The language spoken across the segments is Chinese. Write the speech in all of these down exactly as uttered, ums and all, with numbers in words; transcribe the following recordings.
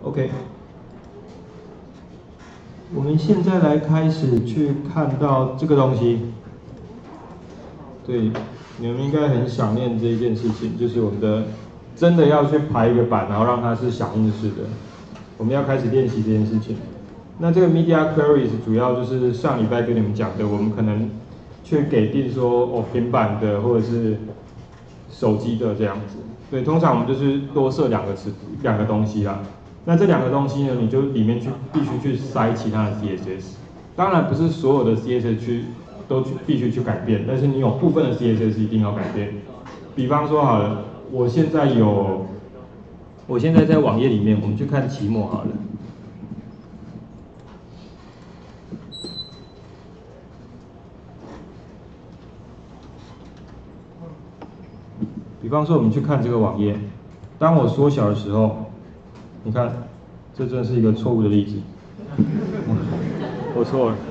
OK， 我们现在来开始去看到这个东西。对，你们应该很想念这一件事情，就是我们的真的要去排一个版，然后让它是响应式的。我们要开始练习这件事情。那这个 media queries 主要就是上礼拜跟你们讲的，我们可能去给定说哦平板的或者是手机的这样子。对，通常我们就是多设两个词两个东西啦。那这两个东西呢，你就里面去必须去塞其他的 C S S。当然不是所有的 C S S 去都去必须去改变，但是你有部分的 C S S 一定要改变。比方说好了，我现在有，我现在在网页里面，我们去看期末好了。比方说我们去看这个网页，当我缩小的时候，你看，这真是一个错误的例子，我错了。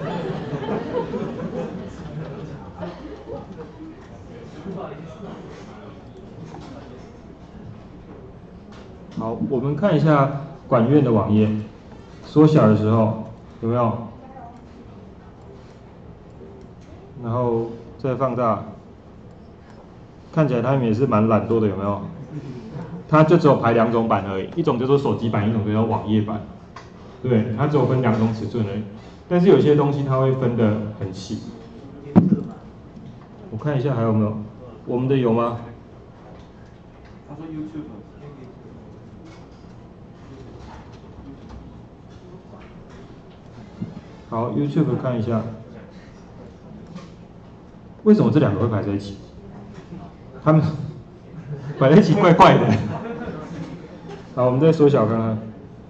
好，我们看一下管院的网页，缩小的时候有没有？然后再放大，看起来他们也是蛮懒惰的，有没有？它就只有排两种版而已，一种叫做手机版，一种叫做网页版。对，它只有分两种尺寸而已。但是有些东西它会分得很细。我看一下还有没有，我们的有吗？ 他说 YouTube。 好 ，YouTube 看一下，为什么这两个会排在一起？他们摆在一起怪怪的。好，我们再缩小看看。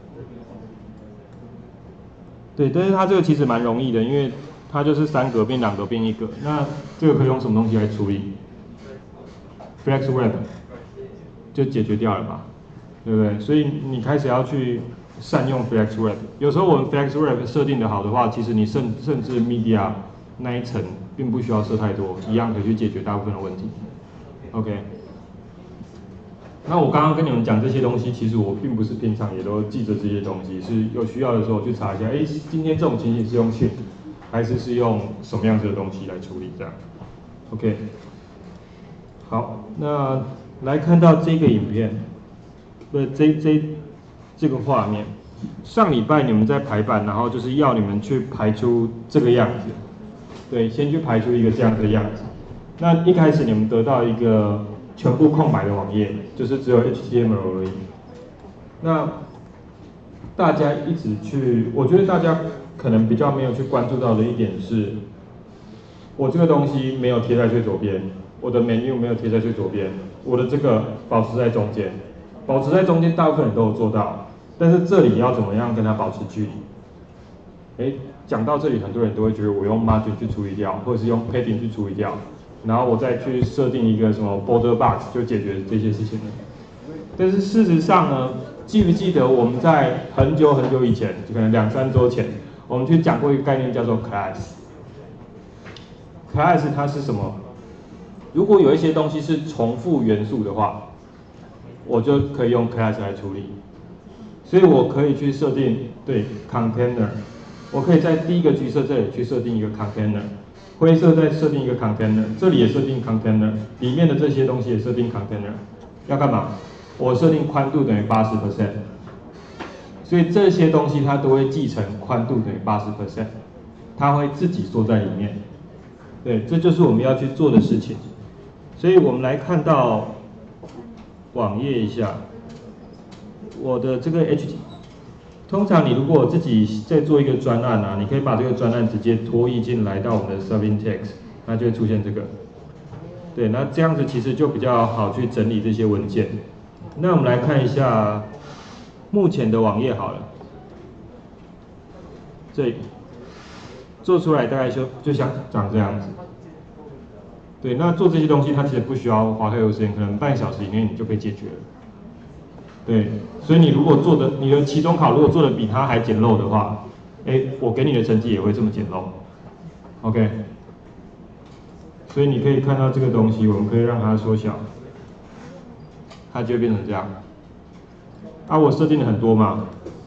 对，但是它这个其实蛮容易的，因为它就是三格变两格变一格。那这个可以用什么东西来处理 ？FlexWrap 就解决掉了嘛，对不对？所以你开始要去善用 FlexWrap。有时候我们 FlexWrap 设定的好的话，其实你甚甚至 Media 那一层并不需要设太多，一样可以去解决大部分的问题。OK。那我刚刚跟你们讲这些东西，其实我并不是平常也都记着这些东西，是有需要的时候去查一下，哎，今天这种情形是用 Sheet 还是是用什么样子的东西来处理这样 ？OK。好，那来看到这个影片，不，这这这个画面，上礼拜你们在排版，然后就是要你们去排出这个样子，对，先去排出一个这样的样子。那一开始你们得到一个全部空白的网页，就是只有 H T M L 而已。那大家一直去，我觉得大家可能比较没有去关注到的一点是，我这个东西没有贴在最左边，我的 menu 没有贴在最左边，我的这个保持在中间，保持在中间大部分人都有做到，但是这里要怎么样跟它保持距离？哎，讲到这里，很多人都会觉得我用 margin 去处理掉，或者是用 padding 去处理掉。然后我再去设定一个什么 border box 就解决这些事情了。但是事实上呢，记不记得我们在很久很久以前，就可能两三周前，我们去讲过一个概念叫做 class。class 它是什么？如果有一些东西是重复元素的话，我就可以用 class 来处理。所以我可以去设定对 container， 我可以在第一个橘色这里去设定一个 container。灰色再设定一个 container， 这里也设定 container， 里面的这些东西也设定 container， 要干嘛？我设定宽度等于 百分之八十， 所以这些东西它都会继承宽度等于 百分之八十， 它会自己缩在里面。对，这就是我们要去做的事情。所以我们来看到网页一下，我的这个 H T。通常你如果自己在做一个专案啊，你可以把这个专案直接拖移进来到我们的 Serving Text， 那就会出现这个。对，那这样子其实就比较好去整理这些文件。那我们来看一下目前的网页好了，这做出来大概就就像长这样子。对，那做这些东西它其实不需要花太多时间，可能半小时以内你就可以解决了。对，所以你如果做的你的期中考如果做的比他还简陋的话，哎，我给你的成绩也会这么简陋 ，OK？ 所以你可以看到这个东西，我们可以让它缩小，它就会变成这样。啊，我设定了很多嘛，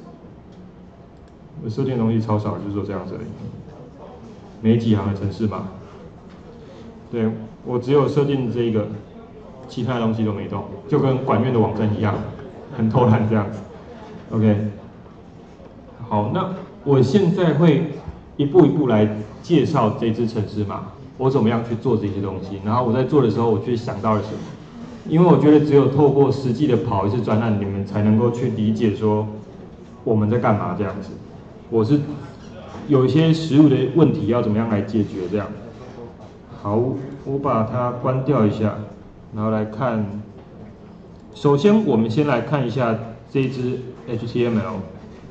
我设定的东西超少，就是做这样子而已，没几行的程式码。对，我只有设定这个，其他的东西都没动，就跟管院的网站一样，很偷懒这样子。OK， 好，那我现在会一步一步来介绍这支程式码，我怎么样去做这些东西，然后我在做的时候，我去想到了什么。因为我觉得只有透过实际的跑一次专案，你们才能够去理解说我们在干嘛这样子。我是有一些实务的问题要怎么样来解决这样。好，我把它关掉一下，然后来看。首先，我们先来看一下这支 H T M L。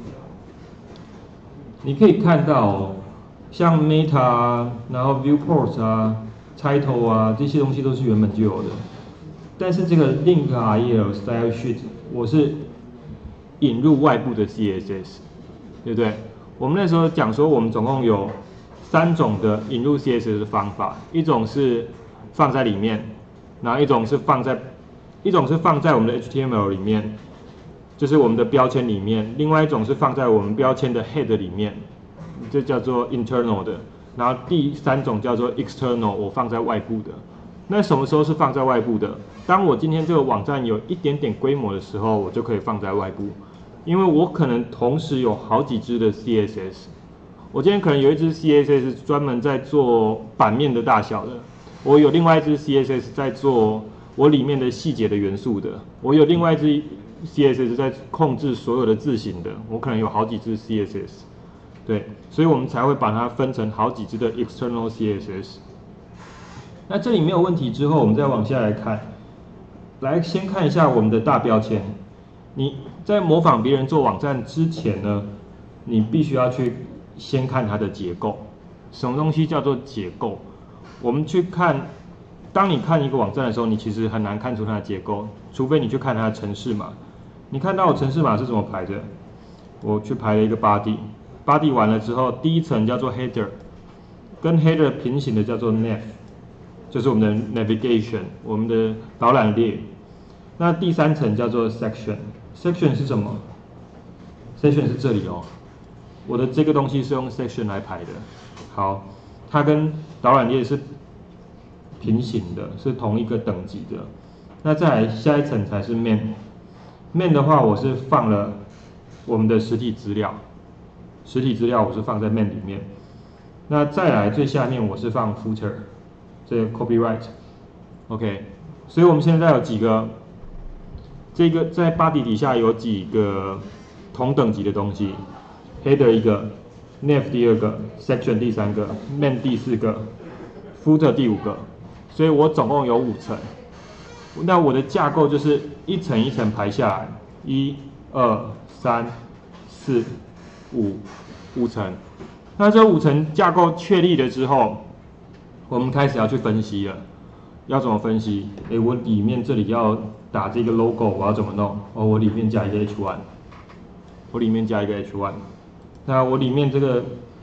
你可以看到哦，像 Meta 啊，然后 Viewport 啊、Title 啊这些东西都是原本就有的。但是这个 link rel style sheet 我是引入外部的 C S S， 对不对？我们那时候讲说，我们总共有三种的引入 C S S 的方法，一种是放在里面，然后一种是放在一种是放在我们的 H T M L 里面，就是我们的标签里面；另外一种是放在我们标签的 head 里面，这叫做 internal 的。然后第三种叫做 external， 我放在外部的。那什么时候是放在外部的？当我今天这个网站有一点点规模的时候，我就可以放在外部，因为我可能同时有好几支的 C S S。我今天可能有一支 C S S 专门在做版面的大小的，我有另外一支 C S S 在做我里面的细节的元素的，我有另外一支 C S S 在控制所有的字型的，我可能有好几支 C S S。对，所以我们才会把它分成好几支的 external C S S。那这里没有问题之后，我们再往下来看，来先看一下我们的大标签。你在模仿别人做网站之前呢，你必须要去先看它的结构。什么东西叫做结构？我们去看，当你看一个网站的时候，你其实很难看出它的结构，除非你去看它的程式码。你看到我程式码是怎么排的？我去排了一个 body，body 完了之后，第一层叫做 header， 跟 header 平行的叫做 nav。就是我们的 navigation， 我们的导览列。那第三层叫做 section，section 是什么 ？section 是这里哦。我的这个东西是用 section 来排的。好，它跟导览列是平行的，是同一个等级的。那再来下一层才是 main。main 的话，我是放了我们的实体资料，实体资料我是放在 main 里面。那再来最下面我是放 footer。这个 copyright，OK， 所以我们现在有几个，这个在 body 底下有几个同等级的东西 ，header 一个 ，nav 第二个 ，section 第三个 ，main 第四个 ，footer 第五个，所以我总共有五层。那我的架构就是一层一层排下来，一、二、三、四、五，五层。那这五层架构确立了之后，我们开始要去分析了，要怎么分析？诶，我里面这里要打这个 logo， 我要怎么弄？哦，我里面加一个 H 一， 我里面加一个 H 一。那我里面这个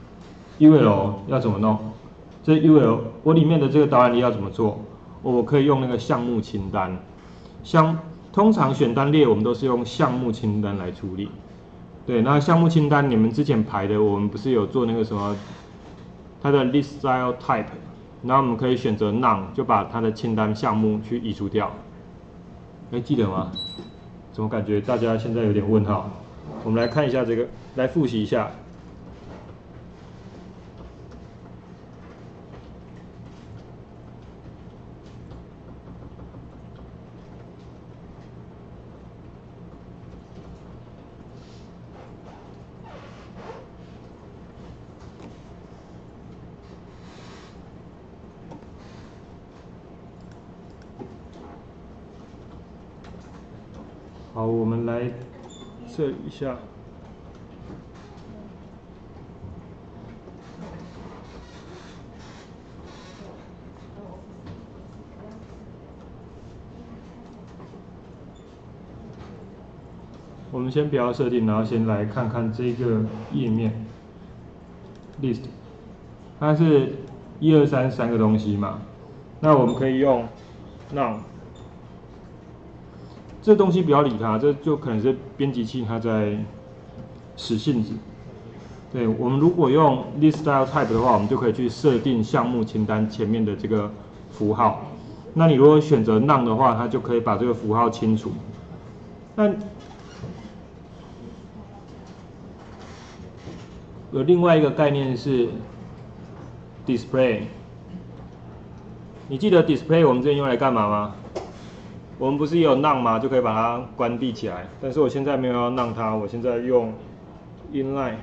U L 要怎么弄？这 U L 我里面的这个导览列要怎么做？哦，我可以用那个项目清单。像通常选单列我们都是用项目清单来处理。对，那项目清单你们之前排的，我们不是有做那个什么，它的 list style type。然后我们可以选择 none， 就把它的清单项目去移除掉。还记得吗？怎么感觉大家现在有点问号？我们来看一下这个，来复习一下。好，我们来测一下。我们先不要设定，然后先来看看这个页面 list， 它是一二三三个东西嘛，那我们可以用 none。这东西不要理它，这就可能是编辑器它在使性子。 对，我们如果用 list style type 的话，我们就可以去设定项目清单前面的这个符号。那你如果选择 none 的话，它就可以把这个符号清除。那有另外一个概念是 display。你记得 display 我们之前用来干嘛吗？我们不是也有 none 吗？就可以把它关闭起来。但是我现在没有要 none 它，我现在用 inline。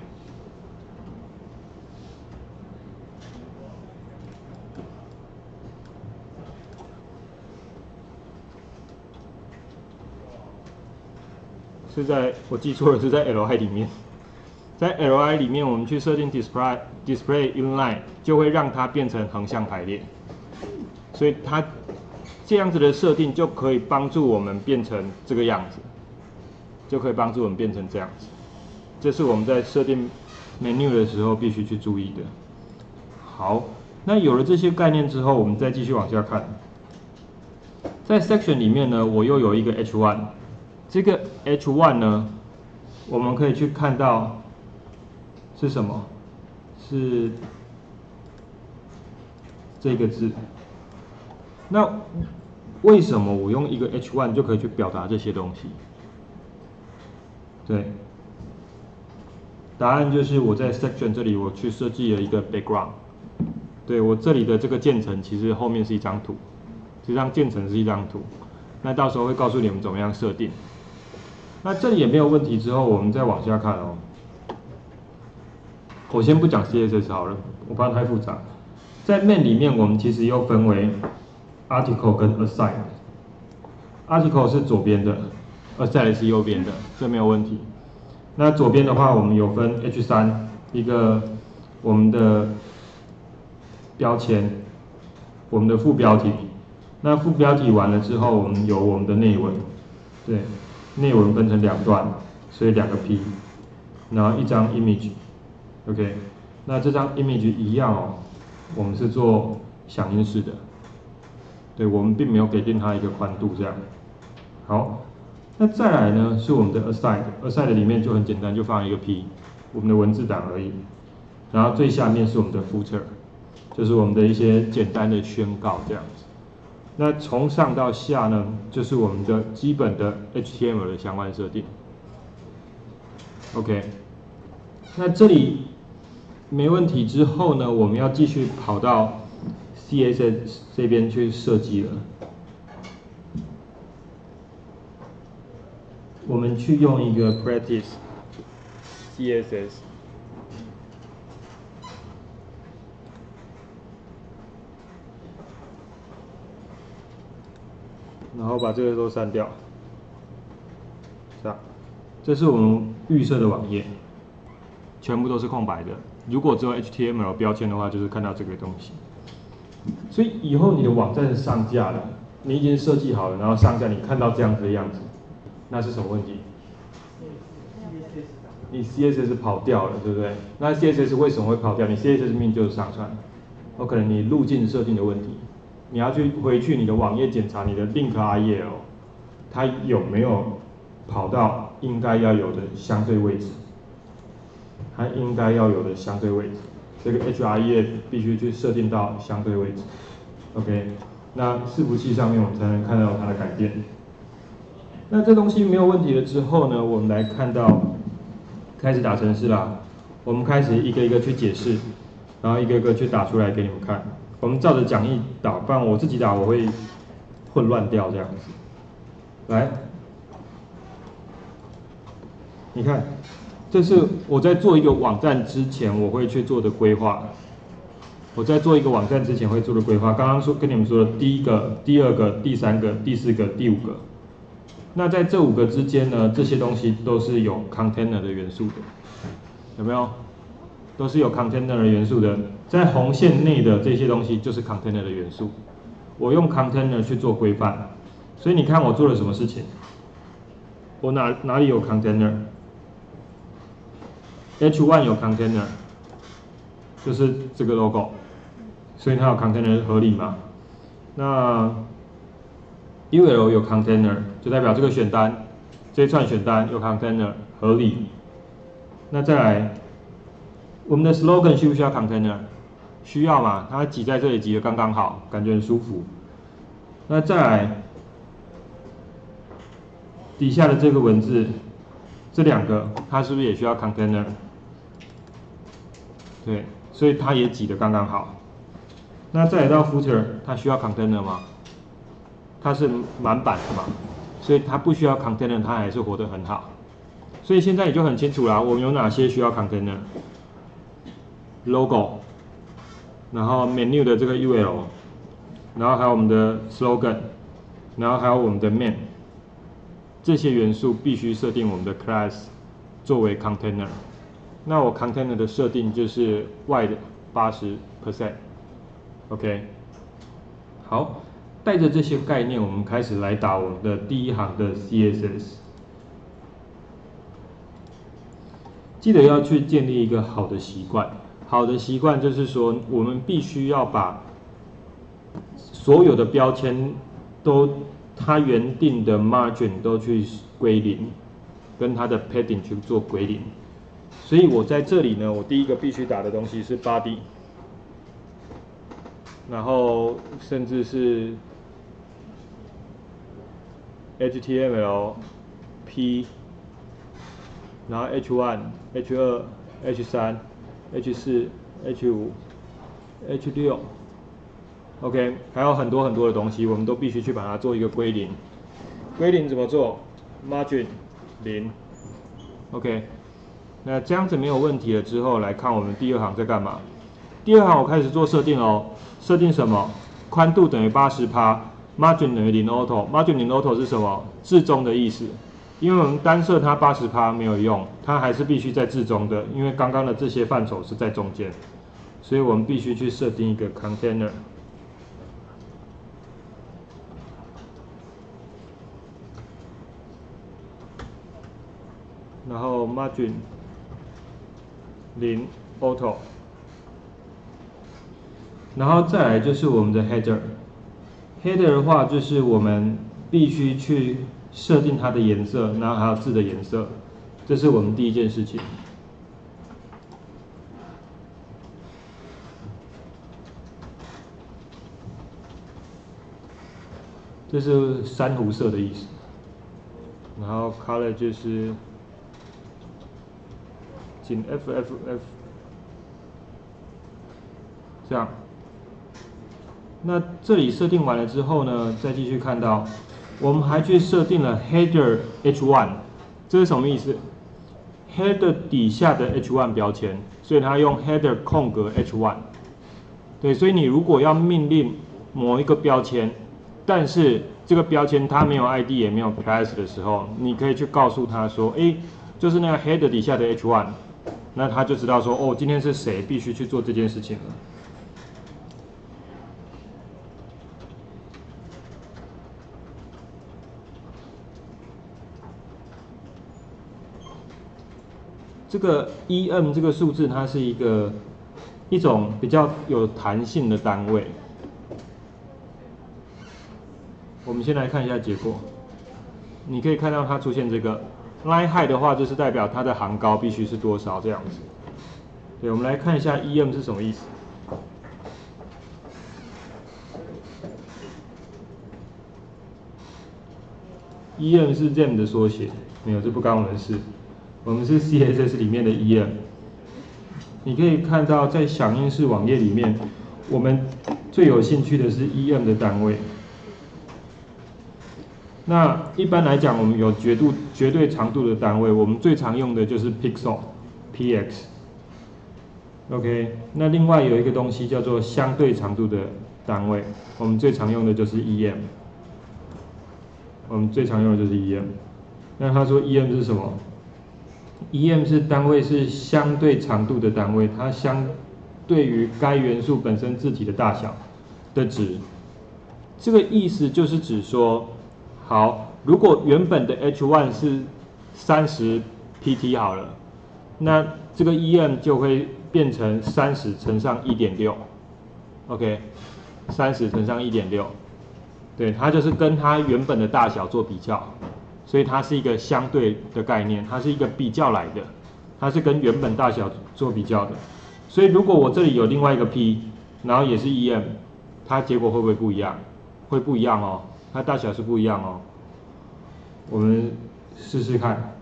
是在我记错了，是在 L I 里面，在 L I 里面我们去设定 display display inline， 就会让它变成横向排列，所以它这样子的设定就可以帮助我们变成这个样子，就可以帮助我们变成这样子。这是我们在设定 menu 的时候必须去注意的。好，那有了这些概念之后，我们再继续往下看，在 section 里面呢，我又有一个 H 一。这个 H 一 呢，我们可以去看到是什么？是这个字。那为什么我用一个 H 一 就可以去表达这些东西？对，答案就是我在 section 这里我去设计了一个 background。对，我这里的这个渐层其实后面是一张图，这张渐层是一张图。那到时候会告诉你们怎么样设定。那这里也没有问题，之后我们再往下看哦。我先不讲 C S S 好了，我怕太复杂。在 main 里面，我们其实又分为 article 跟 assign。article 是左边的 ，assign 是右边的，这没有问题。那左边的话，我们有分 H 三 一个我们的标签，我们的副标题。那副标题完了之后，我们有我们的内文，对。内文分成两段，所以两个 P， 然后一张 image，OK， 那这张 image 一样哦，我们是做响应式的，对，我们并没有给定它一个宽度这样。好，那再来呢是我们的 aside，aside 里面就很简单，就放一个 P， 我们的文字档而已。然后最下面是我们的 footer， 就是我们的一些简单的宣告这样子。那从上到下呢，就是我们的基本的 H T M L 的相关设定。OK， 那这里没问题之后呢，我们要继续跑到 C S S 这边去设计了。我们去用一个 practice C S S。然后把这个都删掉，这样，这是我们预设的网页，全部都是空白的。如果只有 H T M L 标签的话，就是看到这个东西。所以以后你的网站上架了，你已经设计好了，然后上架，你看到这样子的样子，那是什么问题？你 C S S 跑掉了，对不对？那 C S S 为什么会跑掉？你 C S S 命就是上传，有可能你路径设定的问题。你要去回去你的网页检查你的 link R E L， 它有没有跑到应该要有的相对位置？它应该要有的相对位置，这个 H R E L 必须去设定到相对位置。OK， 那伺服器上面我们才能看到它的改变。那这东西没有问题了之后呢，我们来看到开始打程式啦。我们开始一个一个去解释，然后一个一个去打出来给你们看。我们照着讲义打，不然我自己打我会混乱掉这样子。来，你看，这是我在做一个网站之前我会去做的规划。我在做一个网站之前会做的规划，刚刚说跟你们说的第一个、第二个、第三个、第四个、第五个。那在这五个之间呢，这些东西都是有 container 的元素的，有没有？都是有 container 的元素的，在红线内的这些东西就是 container 的元素。我用 container 去做规范，所以你看我做了什么事情？我哪哪里有 container？ H 一 有 container， 就是这个 logo， 所以它有 container 合理吗？那 U L 有 container， 就代表这个选单，这一串选单有 container 合理。那再来我们的 slogan 需不需要 container？ 需要嘛，它挤在这里挤得刚刚好，感觉很舒服。那再来，底下的这个文字，这两个它是不是也需要 container？ 对，所以它也挤得刚刚好。那再来到 footer， 它需要 container 吗？它是满版的嘛，所以它不需要 container， 它还是活得很好。所以现在你就很清楚啦，我们有哪些需要 container？logo， 然后 menu 的这个 U L， 然后还有我们的 slogan， 然后还有我们的 main， 这些元素必须设定我们的 class 作为 container。那我 container 的设定就是 wide 百分之八十 ，OK。好，带着这些概念，我们开始来打我们的第一行的 C S S。记得要去建立一个好的习惯。好的习惯就是说，我们必须要把所有的标签都它原定的 margin 都去归零，跟它的 padding 去做归零。所以我在这里呢，我第一个必须打的东西是 body， 然后甚至是 H T M L、P， 然后 H 一、H 二、H 三、H 四、H 五、H 六 ，OK， 还有很多很多的东西，我们都必须去把它做一个归零。归零怎么做 ？Margin 零 ，OK。那这样子没有问题了之后，来看我们第二行在干嘛？第二行我开始做设定哦，设定什么？宽度等于 百分之八十 ，margin 等于零 auto。margin 零 auto 是什么？置中的意思。因为我们单设它 百分之八十 没有用，它还是必须在置中的，因为刚刚的这些范畴是在中间，所以我们必须去设定一个 container。然后 margin 零 auto， 然后再来就是我们的 header。header 的话就是我们必须去设定它的颜色，然后还有字的颜色，这是我们第一件事情。这是珊瑚色的意思，然后 color 就是仅 F F F， 这样。那这里设定完了之后呢，再继续看到，我们还去设定了 header H 一， 这是什么意思 ？header 底下的 H 一 标签，所以它用 header 空格 H 一。对，所以你如果要命令某一个标签，但是这个标签它没有 I D 也没有 class 的时候，你可以去告诉他说，哎，就是那个 header 底下的 H 一， 那他就知道说，哦，今天是谁必须去做这件事情了。这个 E M 这个数字，它是一个一种比较有弹性的单位。我们先来看一下结果，你可以看到它出现这个 line height 的话，就是代表它的行高必须是多少这样子。对，我们来看一下 E M 是什么意思。E M 是 them 的缩写，没有，这不干我们的事。我们是 C S S 里面的 E M。你可以看到在响应式网页里面，我们最有兴趣的是 E M 的单位。那一般来讲，我们有绝度绝对长度的单位，我们最常用的就是 pixel，P X。OK， 那另外有一个东西叫做相对长度的单位，我们最常用的就是 E M。我们最常用的就是 E M。那他说 E M 是什么 ？E M 是单位是相对长度的单位，它相对于该元素本身字体的大小的值。这个意思就是指说，好，如果原本的 H 一 是三十 P T 好了，那这个 E M 就会变成三十乘上 一点六 ，OK， 三十乘上 一点六， 对，它就是跟它原本的大小做比较，所以它是一个相对的概念，它是一个比较来的， 它是跟原本大小做比较的。所以如果我这里有另外一个 P， 然后也是 E M， 它结果会不会不一样？会不一样哦，它大小是不一样哦。我们试试看。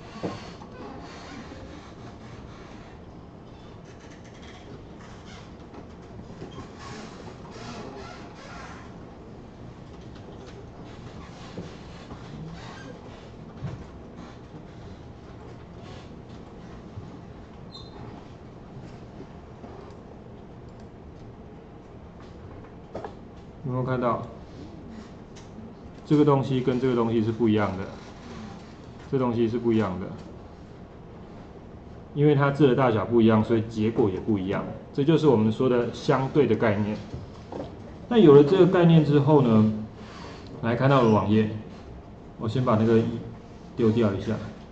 有没有看到？这个东西跟这个东西是不一样的，这东西是不一样的，因为它字的大小不一样，所以结果也不一样。这就是我们说的相对的概念。那有了这个概念之后呢，来看到了网页，我先把那个丢掉一下。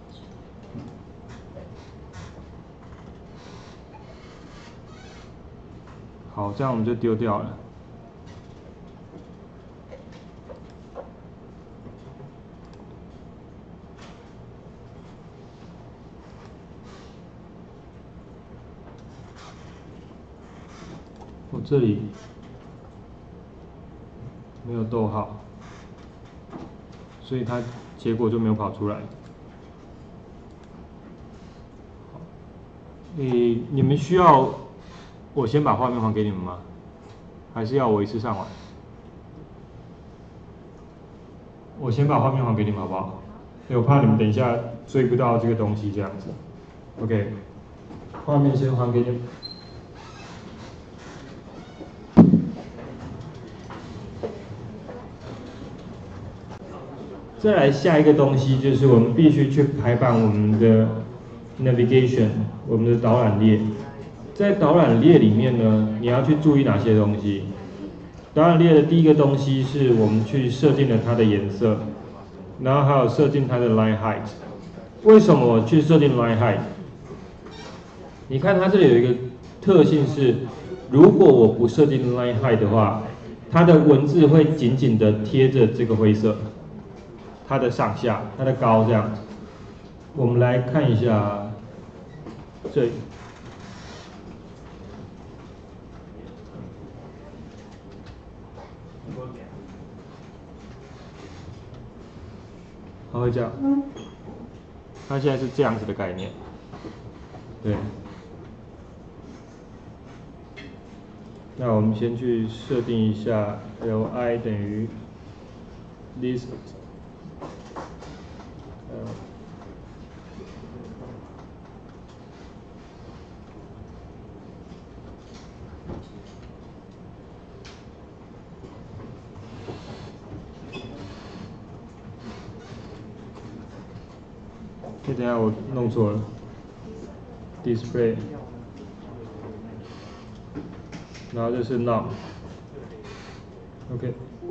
好，这样我们就丢掉了。我这里没有逗号，所以它结果就没有跑出来。你你们需要我先把画面还给你们吗？还是要我一次上完？我先把画面还给你们好不好？因为我怕你们等一下追不到这个东西这样子。OK， 画面先还给你们。再来下一个东西就是我们必须去排版我们的 navigation， 我们的导览列。在导览列里面呢，你要去注意哪些东西？导览列的第一个东西是我们去设定了它的颜色，然后还有设定它的 line height。为什么我去设定 line height？ 你看它这里有一个特性是，如果我不设定 line height 的话，它的文字会紧紧的贴着这个灰色。它的上下，它的高这样子，我们来看一下这里，它会这样，它现在是这样子的概念，对。那我们先去设定一下 L I 等于 list。哎，等一下我弄错了 ，display， 然后这是 none，OK，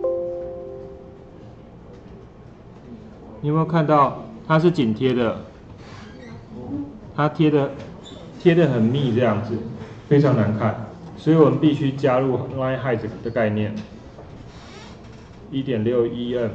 你有没有看到它是紧贴的？它贴的贴的很密这样子，非常难看，所以我们必须加入 line height 的概念 ，一点六 E M。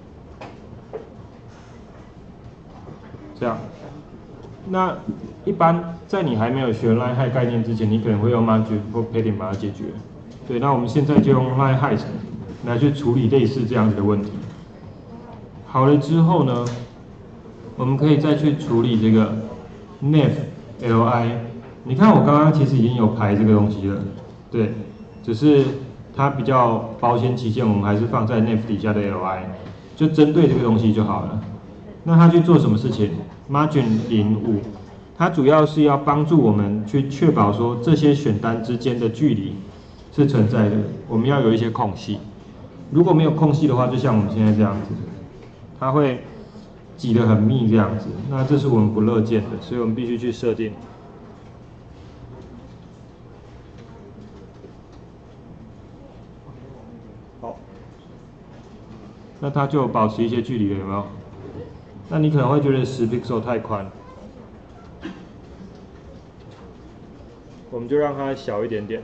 这样，那一般在你还没有学 line height 概念之前，你可能会用 margin 或 padding 把它解决。对，那我们现在就用 line height 来去处理类似这样子的问题。好了之后呢，我们可以再去处理这个 nav li。你看我刚刚其实已经有排这个东西了，对，只是它比较保险起见，我们还是放在 nav 底下的 li， 就针对这个东西就好了。那它去做什么事情 ？Margin 零五，它主要是要帮助我们去确保说这些选单之间的距离是存在的。我们要有一些空隙，如果没有空隙的话，就像我们现在这样子，它会挤得很密这样子。那这是我们不乐见的，所以我们必须去设定。好，那它就保持一些距离了，有没有？那你可能会觉得十 pixel 太宽，我们就让它小一点点。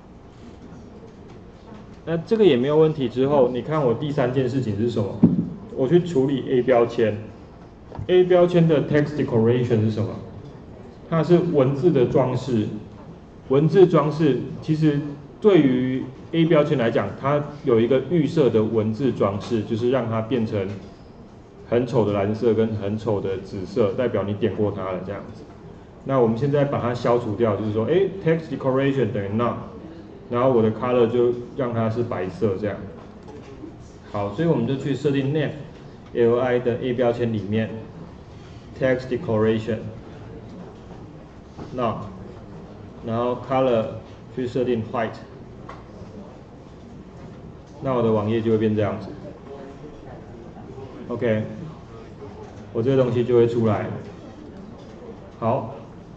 那这个也没有问题之后，你看我第三件事情是什么？我去处理 A 标签。A 标签的 text decoration 是什么？ 它是文字的装饰。文字装饰其实对于 A 标签来讲，它有一个预设的文字装饰，就是让它变成很丑的蓝色跟很丑的紫色，代表你点过它了这样子。那我们现在把它消除掉，就是说，哎 ，text decoration 等于 none， 然后我的 color 就让它是白色这样。好，所以我们就去设定 nav li 的 A 标签里面 text decoration none， 然后 color 去设定 white， 那我的网页就会变这样子。OK， 我这个东西就会出来。好。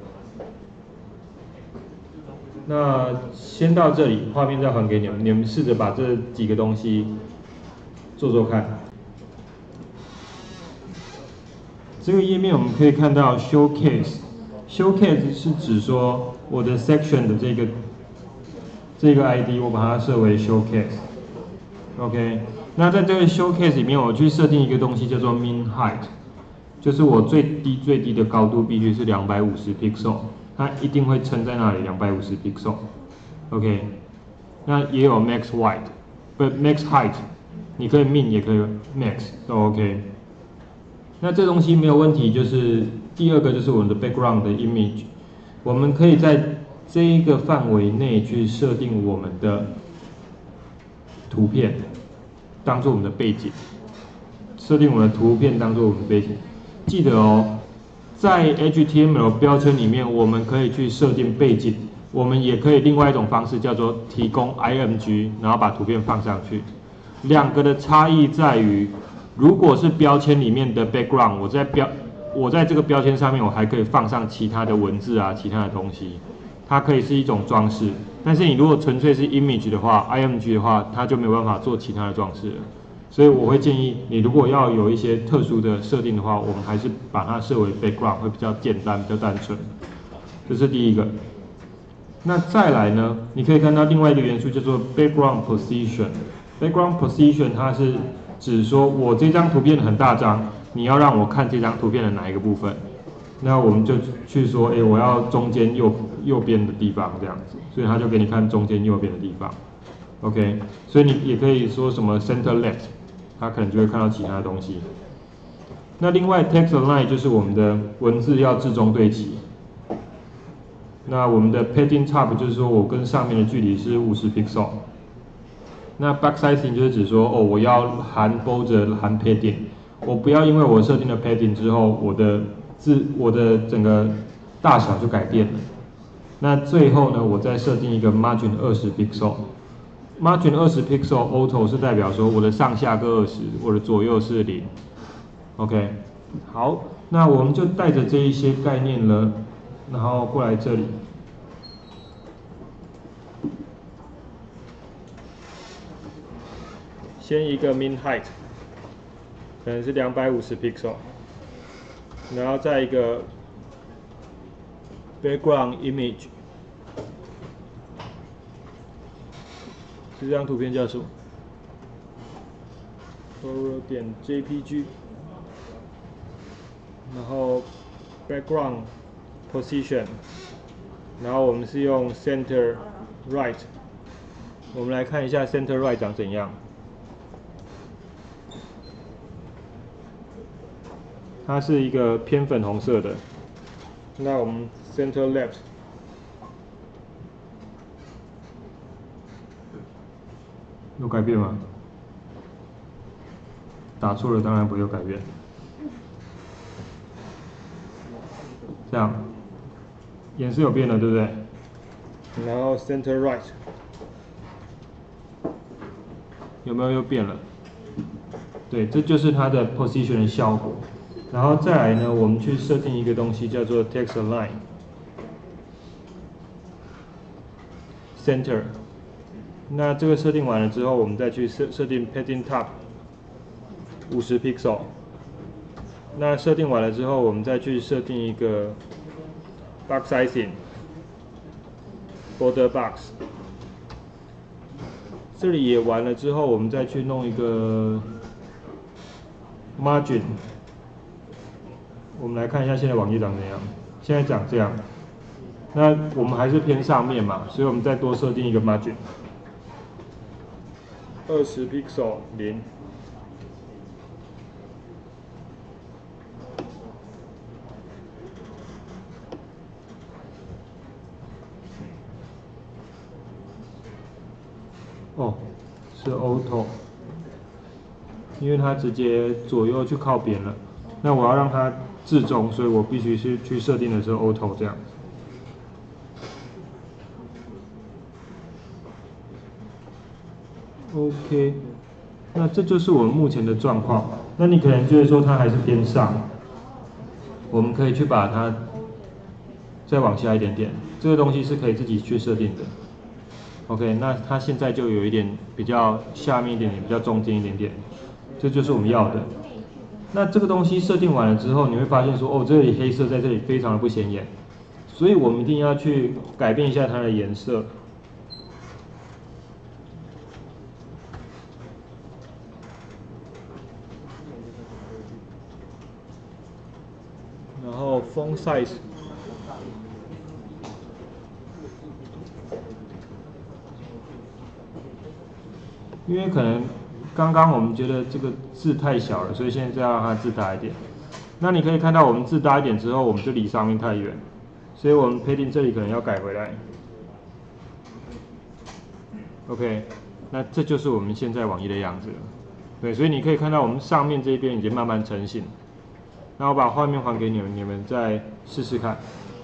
那先到这里，画面再还给你们，你们试着把这几个东西做做看。这个页面我们可以看到 showcase，showcase 是指说我的 section 的这个这个 I D 我把它设为 showcase。OK， 那在这个 showcase 里面，我去设定一个东西叫做 min height， 就是我最低最低的高度必须是两百五十 pixel。它一定会撑在那里两百五十 pixel，OK， 那也有 max width， 不 max height， 你可以 min 也可以 max 都 OK。那这东西没有问题，就是第二个就是我们的 background 的 image， 我们可以在这一个范围内去设定我们的图片，当做我们的背景，设定我们的图片当做我们的背景，记得哦。在 H T M L 标签里面，我们可以去设定背景，我们也可以另外一种方式叫做提供 I M G， 然后把图片放上去。两个的差异在于，如果是标签里面的 background， 我在标我在这个标签上面，我还可以放上其他的文字啊，其他的东西，它可以是一种装饰。但是你如果纯粹是 image 的话 ，I M G 的话，它就没有办法做其他的装饰了。所以我会建议你，如果要有一些特殊的设定的话，我们还是把它设为 background 会比较简单、比较单纯。这是第一个。那再来呢，你可以看到另外一个元素叫做 background position。background position 它是指说我这张图片很大张，你要让我看这张图片的哪一个部分？那我们就去说，哎，我要中间右右边的地方这样子，所以他就给你看中间右边的地方。OK， 所以你也可以说什么 center left。它可能就会看到其他的东西。那另外 text align 就是我们的文字要置中对齐。那我们的 padding top 就是说我跟上面的距离是五十 pixel。那 back sizing 就是指说哦，我要含 border 含 padding， 我不要因为我设定了 padding 之后，我的字我的整个大小就改变了。那最后呢，我再设定一个 margin 二十 pixel。margin 二十 pixel auto 是代表说我的上下各二十，我的左右是零。OK， 好，那我们就带着这一些概念了，然后过来这里。先一个 min height， 可能是两百五十 pixel， 然后再一个 background image。这张图片叫什么 ？photo 点 J P G， 然后 background position， 然后我们是用 center right， 我们来看一下 center right 长怎样。它是一个偏粉红色的。那我们 center left。有改变吗？打错了当然不会有改变。这样，颜色有变了，对不对？然后 center right 有没有又变了？对，这就是它的 position 的效果。然后再来呢，我们去设定一个东西叫做 text align center。那这个设定完了之后，我们再去设设定 padding top 五十 pixel。那设定完了之后，我们再去设定一个 box sizing border box。这里也完了之后，我们再去弄一个 margin。我们来看一下现在网页长怎样。 现在长这样。那我们还是偏上面嘛，所以我们再多设定一个 margin， 二十 pixel 零。哦，是 auto， 因为它直接左右去靠边了。那我要让它自重，所以我必须是去设定的是 auto 这样。OK， 那这就是我们目前的状况。那你可能觉得说它还是偏上，我们可以去把它再往下一点点。这个东西是可以自己去设定的。OK， 那它现在就有一点比较下面一点点，比较中间一点点，这就是我们要的。那这个东西设定完了之后，你会发现说，哦，这里黑色在这里非常的不显眼，所以我们一定要去改变一下它的颜色。然后 font size。因为可能刚刚我们觉得这个字太小了，所以现在要让它字大一点。那你可以看到我们字大一点之后，我们就离上面太远，所以我们 padding 这里可能要改回来。OK， 那这就是我们现在网页的样子了。对，所以你可以看到我们上面这边已经慢慢成型。那我把画面还给你们，你们再试试看。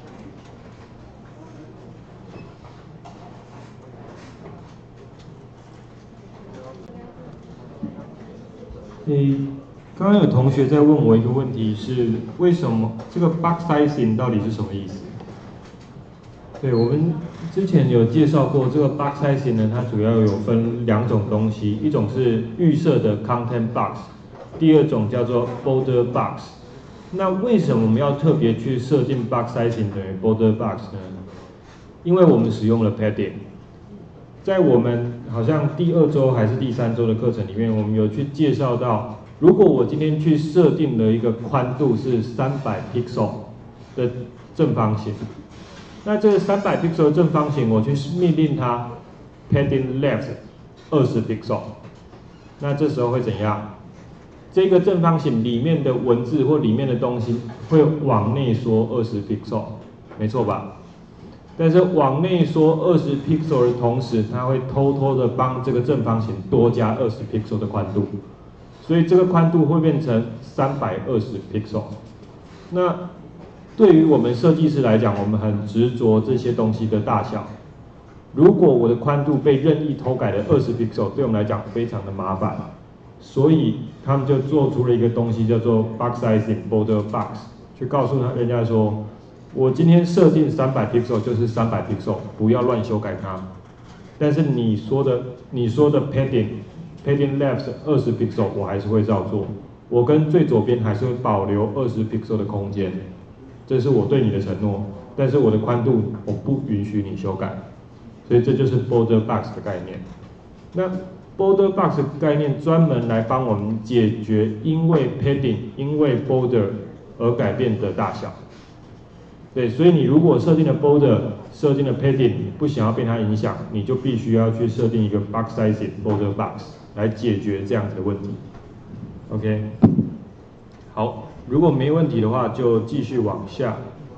诶，刚刚有同学在问我一个问题是，为什么这个 box sizing 到底是什么意思？对，我们之前有介绍过，这个 box sizing 呢，它主要有分两种东西，一种是预设的 content box， 第二种叫做 border box。那为什么我们要特别去设定 box sizing 等于 border box 呢？因为我们使用了 padding。在我们好像第二周还是第三周的课程里面，我们有去介绍到，如果我今天去设定了一个宽度是三百 pixel 的正方形，那这个三百 pixel 的正方形，我去命令它 padding left 二十 pixel， 那这时候会怎样？这个正方形里面的文字或里面的东西会往内缩二十 pixel， 没错吧？但是往内缩二十 pixel 的同时，它会偷偷的帮这个正方形多加二十 pixel 的宽度，所以这个宽度会变成三百二十 pixel。那对于我们设计师来讲，我们很执着这些东西的大小。如果我的宽度被任意偷改了二十 pixel， 对我们来讲非常的麻烦，所以他们就做出了一个东西叫做 box sizing border box， 去告诉他人家说，我今天设定三百 pixel 就是三百 pixel， 不要乱修改它。但是你说的你说的 padding padding left 二十 pixel 我还是会照做，我跟最左边还是会保留二十 pixel 的空间，这是我对你的承诺。但是我的宽度我不允许你修改，所以这就是 border box 的概念。那 border box 的概念专门来帮我们解决因为 padding 因为 border 而改变的大小。对，所以你如果设定了 border， 设定了 padding， 不想要被它影响，你就必须要去设定一个 box sizing border box 来解决这样子的问题。OK， 好，如果没问题的话，就继续往下。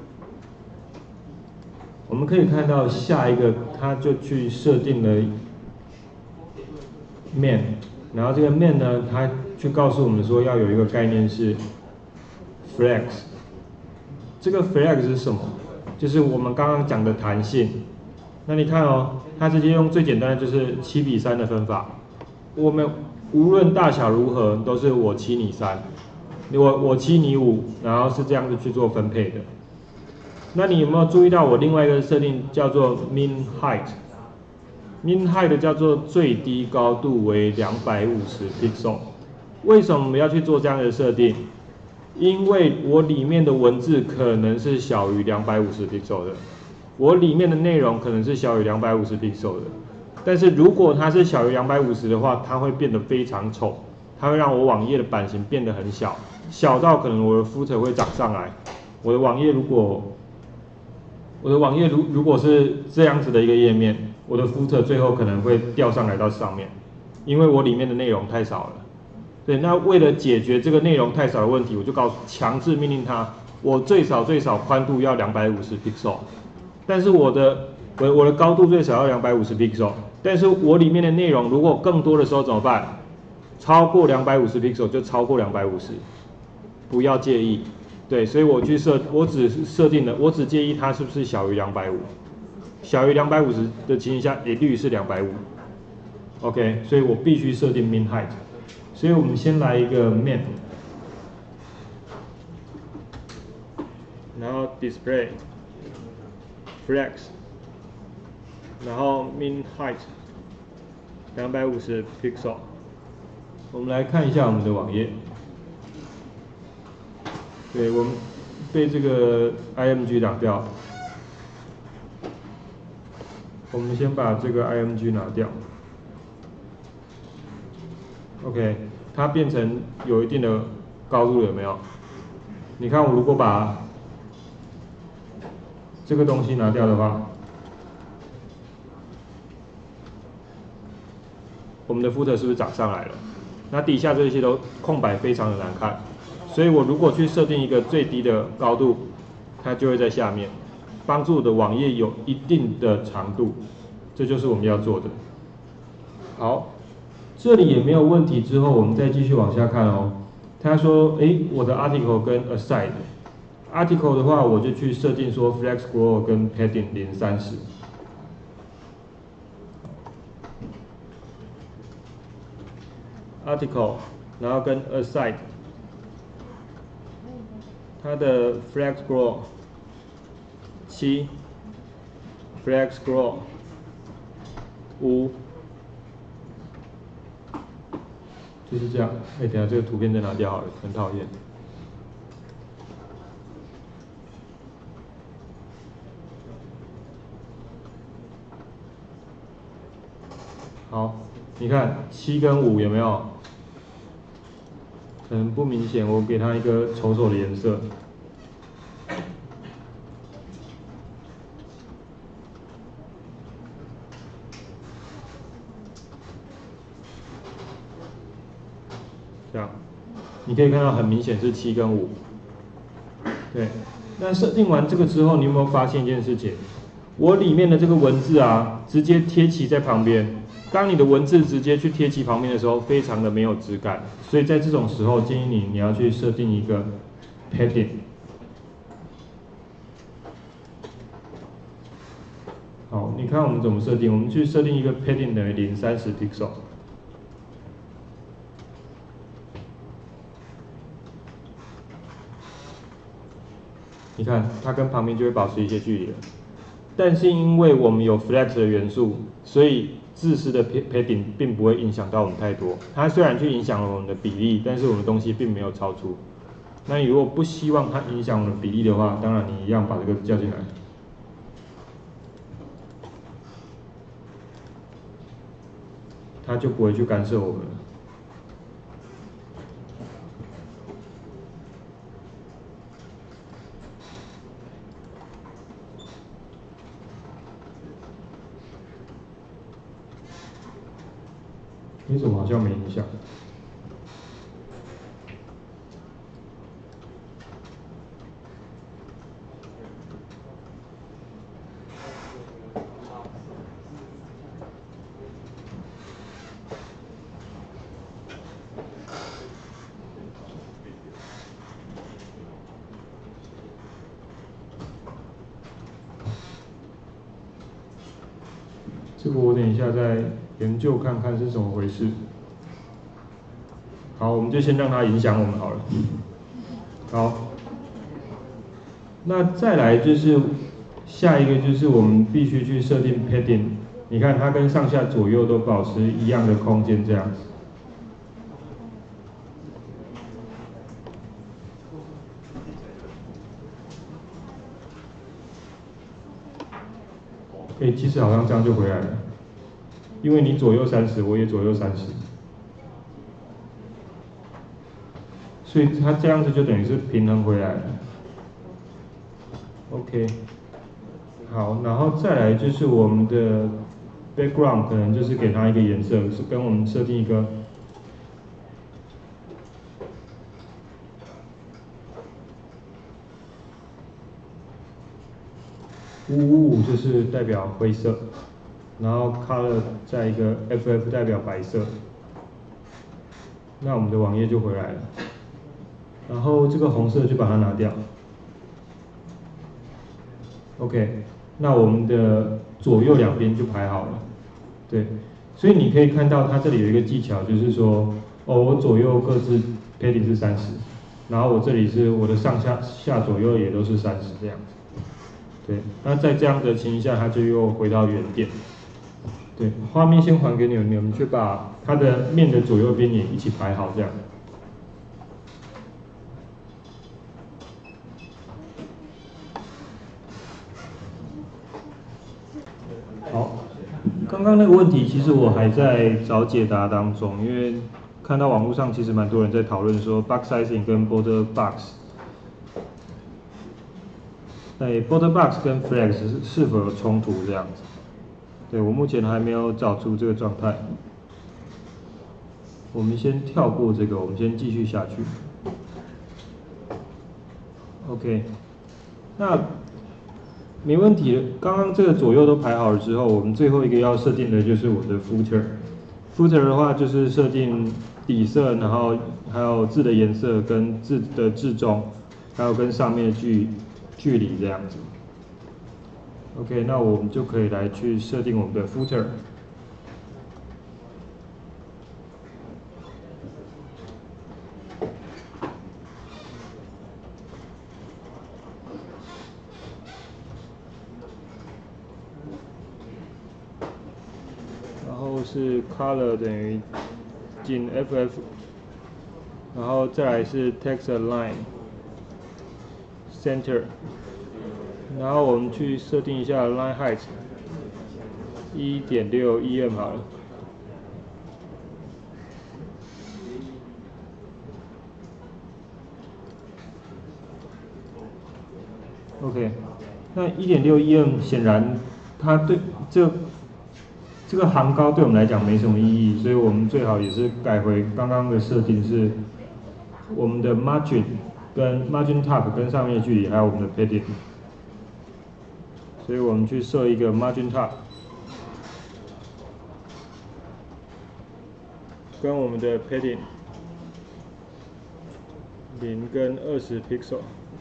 我们可以看到下一个，它就去设定了 main， 然后这个 main 呢，它去告诉我们说要有一个概念是 flex。这个 flex 是什么？就是我们刚刚讲的弹性。那你看哦，它直接用最简单的就是七比三的分法。我们无论大小如何，都是我七你三，我我七你五，然后是这样子去做分配的。那你有没有注意到我另外一个设定叫做 min height？min height 叫做最低高度为两百五十 pixel。为什么我们要去做这样的设定？因为我里面的文字可能是小于两百五十 pixel 的，我里面的内容可能是小于两百五十 pixel 的，但是如果它是小于两百五十的话，它会变得非常丑，它会让我网页的版型变得很小，小到可能我的 footer 会长上来。我的网页如果我的网页如如果是这样子的一个页面，我的 footer 最后可能会调上来到上面，因为我里面的内容太少了。对，那为了解决这个内容太少的问题，我就告诉强制命令它，我最少最少宽度要两百五十 pixel， 但是我的我我的高度最少要两百五十 pixel， 但是我里面的内容如果更多的时候怎么办？超过两百五十 pixel 就超过两百五十，不要介意。对，所以我去设，我只设定了，我只介意它是不是小于两百五，小于两百五十的情形下，一律是两百五。OK， 所以我必须设定 min height。所以我们先来一个 min， 然后 display flex， 然后 min height 两百五十 pixel。我们来看一下我们的网页。对，我们被这个 I M G 挡掉。我们先把这个 I M G 拿掉。OK， 它变成有一定的高度了，有没有？你看，我如果把这个东西拿掉的话，我们的 footer 是不是涨上来了？那底下这些都空白，非常的难看。所以我如果去设定一个最低的高度，它就会在下面，帮助我的网页有一定的长度，这就是我们要做的。好，这里也没有问题，之后我们再继续往下看哦。他说，诶，我的 article 跟 aside，article 的话我就去设定说 flex scroll 跟 padding 零三十。article， 然后跟 aside。它的 flex scroll 七 ，flex scroll 五，就是这样。哎，等一下这个图片再拿掉好了，很讨厌。好，你看七跟五有没有？可能不明显，我给它一个丑丑的颜色。这样，你可以看到很明显是七跟五。对，那设定完这个之后，你有没有发现一件事情？我里面的这个文字啊，直接贴齐在旁边。当你的文字直接去贴齐旁边的时候，非常的没有质感。所以在这种时候，建议你你要去设定一个 padding。好，你看我们怎么设定？我们去设定一个 padding 等于零三十 pixel。你看，它跟旁边就会保持一些距离了。但是因为我们有 flex 的元素，所以自私的 padding 并不会影响到我们太多。它虽然去影响了我们的比例，但是我们东西并没有超出。那你如果不希望它影响我们的比例的话，当然你一样把这个叫进来。它就不会去干涉我们了。为什么好像没影响？这个我等一下再研究看看是怎么回事。好，我们就先让它影响我们好了。好，那再来就是下一个就是我们必须去设定 padding。你看它跟上下左右都保持一样的空间，这样子。哎，其实好像这样就回来了，因为你左右三十，我也左右三十，所以它这样子就等于是平衡回来了。OK， 好，然后再来就是我们的 background， 可能就是给它一个颜色，是跟我们设定一个五五五，就是代表灰色，然后 color 在一个 F F 代表白色，那我们的网页就回来了。然后这个红色就把它拿掉。OK， 那我们的左右两边就排好了。对，所以你可以看到它这里有一个技巧，就是说，哦，我左右各自 padding 是三十，然后我这里是我的上下下左右也都是三十这样子。对，那在这样的情形下，它就又回到原点。对，画面先还给你们，你们去把它的面的左右边也一起排好这样。好，刚刚那个问题其实我还在找解答当中，因为看到网络上其实蛮多人在讨论说 box sizing 跟 border box， 对 border box 跟 flex 是是否有冲突这样子？对，我目前还没有找出这个状态。我们先跳过这个，我们先继续下去。OK， 那没问题了。刚刚这个左右都排好了之后，我们最后一个要设定的就是我的 footer。footer 的话就是设定底色，然后还有字的颜色跟字的置中，还有跟上面的距距离这样子。OK， 那我们就可以来去设定我们的 footer。然后是 color 等于进 F F， 然后再来是 text align center。然后我们去设定一下 line height， 一点六 E M 好了。OK， 那 一点六 E M 显然它对这这个行高对我们来讲没什么意义，所以我们最好也是改回刚刚的设定，是我们的 margin 跟 margin top 跟上面的距离，还有我们的 padding。所以我们去设一个 margin top， 跟我们的 padding 零跟二十 pixel。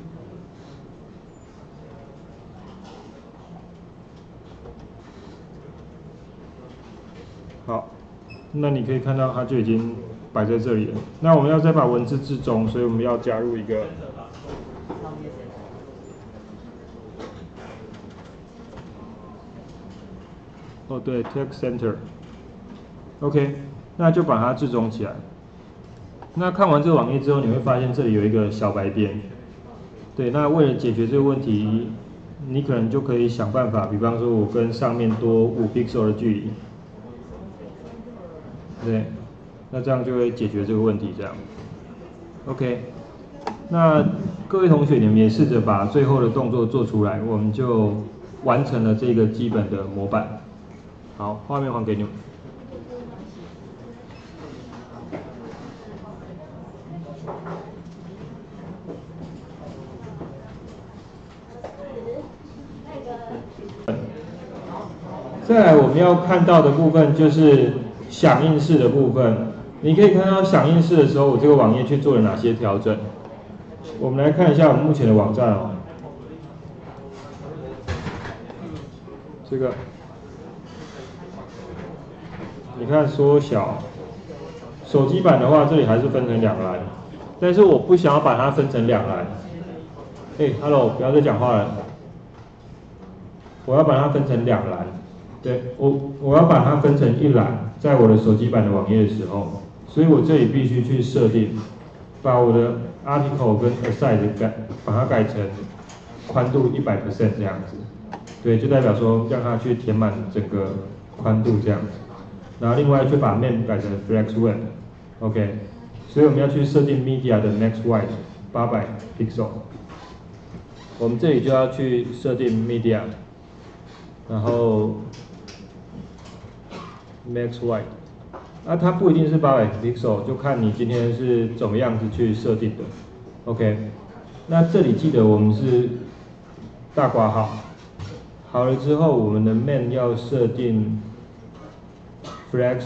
好，那你可以看到它就已经摆在这里了。那我们要再把文字置中，所以我们要加入一个。哦，对 ，text center。OK， 那就把它置中起来。那看完这个网页之后，你会发现这里有一个小白边。对，那为了解决这个问题，你可能就可以想办法，比方说我跟上面多五 pixel 的距离。对，那这样就会解决这个问题，这样。OK， 那各位同学，你们也试着把最后的动作做出来，我们就完成了这个基本的模板。好，画面还给你们。再来我们要看到的部分就是响应式的部分。你可以看到响应式的时候，我这个网页去做了哪些调整。我们来看一下我们目前的网站哦。这个。你看缩小，手机版的话，这里还是分成两栏，但是我不想要把它分成两栏。哎、欸、，Hello， 不要再讲话了。我要把它分成两栏，对我我要把它分成一栏，在我的手机版的网页的时候，所以我这里必须去设定，把我的 article 跟 aside 改，把它改成宽度 百分之百 这样子，对，就代表说让它去填满整个宽度这样子。然后另外就把 main 改成 flex width，OK， 所以我们要去设定 media 的 max width 八百 pixel， 我们这里就要去设定 media 然后 max white， 啊，它不一定是八百 pixel， 就看你今天是怎么样子去设定的。OK， 那这里记得我们是大括号，好了之后，我们的 main 要设定 flex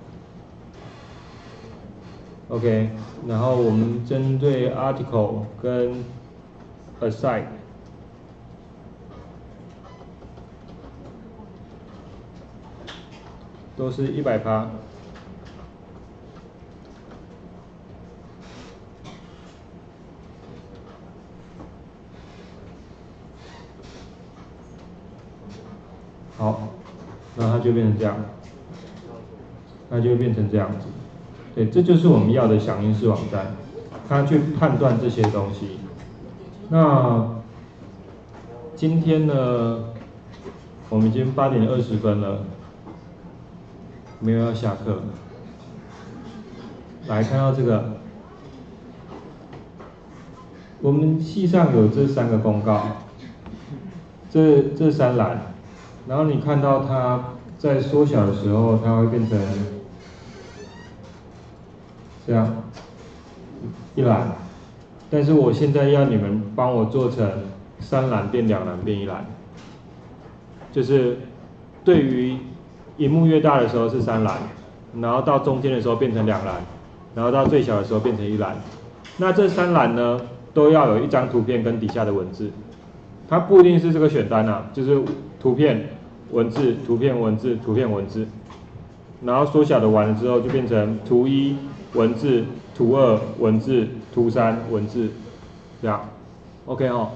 web。OK， 然后我们针对 article 跟 aside。都是一百趴。好，那它就变成这样，它就会变成这样子。对，这就是我们要的响应式网站，它去判断这些东西。那今天呢，我们已经八点二十分了。没有要下课，来看到这个，我们系上有这三个公告，这这三栏，然后你看到它在缩小的时候，它会变成这样一栏，但是我现在要你们帮我做成三栏变两栏变一栏，就是对于萤幕越大的时候是三栏，然后到中间的时候变成两栏，然后到最小的时候变成一栏。那这三栏呢，都要有一张图片跟底下的文字。它不一定是这个选单啊，就是图片、文字、图片、文字、图片、文字。然后缩小的完了之后，就变成图一文字、图二文字、图三文字，这样 ，OK 哦。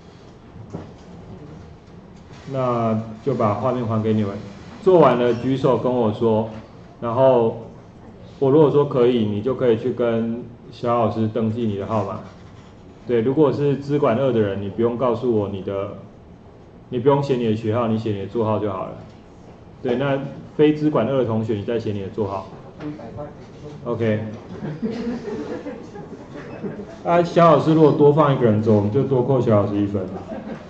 那就把画面还给你们。做完了举手跟我说，然后我如果说可以，你就可以去跟小老师登记你的号码。对，如果是资管二的人，你不用告诉我你的，你不用写你的学号，你写你的座号就好了。对，那非资管二的同学，你再写你的座号。OK。啊，小老师如果多放一个人走，我们就多扣小老师一分。